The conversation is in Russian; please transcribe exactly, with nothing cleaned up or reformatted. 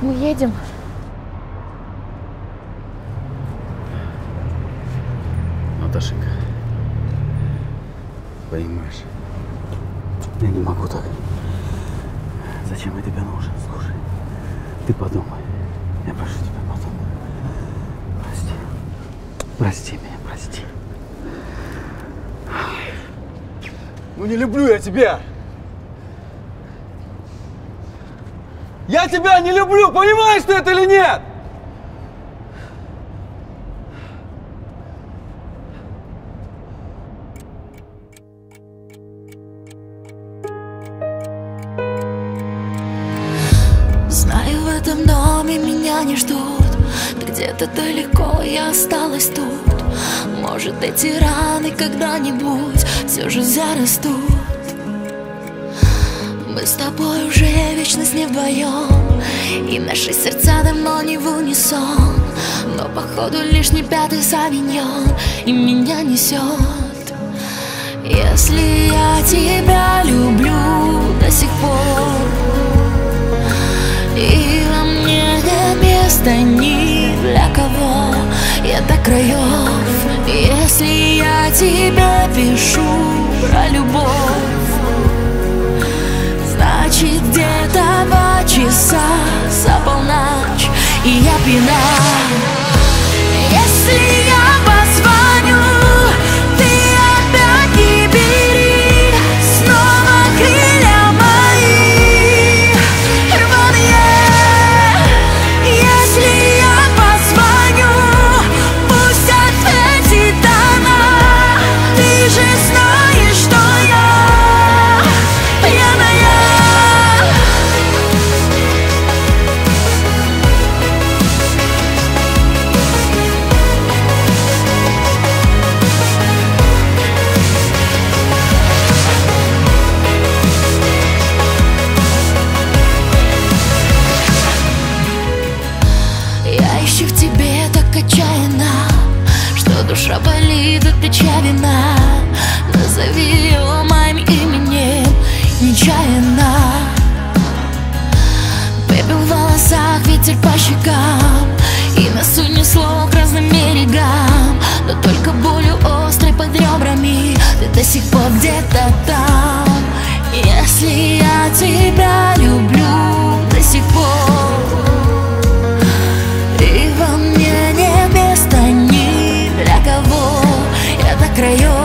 Мы едем. Наташенька, понимаешь, я не могу так. Зачем я тебе нужен? Слушай, ты подумай. Я прошу тебя, подумай. Прости. Прости меня, прости. Ну не люблю я тебя! Я тебя не люблю! Понимаешь ты это или нет? Знаю, в этом доме меня не ждут. Ты где-то далеко, я осталась тут. Может, эти раны когда-нибудь все же зарастут. Мы с тобой уже вечность не вдвоем, и наши сердца давно не в унисон. Но походу лишний пятый савиньон и меня несет. Если я тебя люблю до сих пор, и во мне нет места ни для кого, я до краев. Если я тебе пишу про любовь, значит где-то два часа за полночь, и я пьяна. Если я позвоню, ты опять не бери. Снова крылья мои рваные. Если я позвоню, пусть ответит она. Ты же знаешь, что я пьяная. Я ищу в тебе так отчаянно, что душа болит от плеча вина. Назови ее моим именем нечаянно. Пепел в волосах, ветер по щекам, и нас унесло к разным берегам. Но только болью острой под ребрами ты до сих пор где-то там. Если я тебя люблю до сих пор, и во мне нет места ни для кого, я до краев.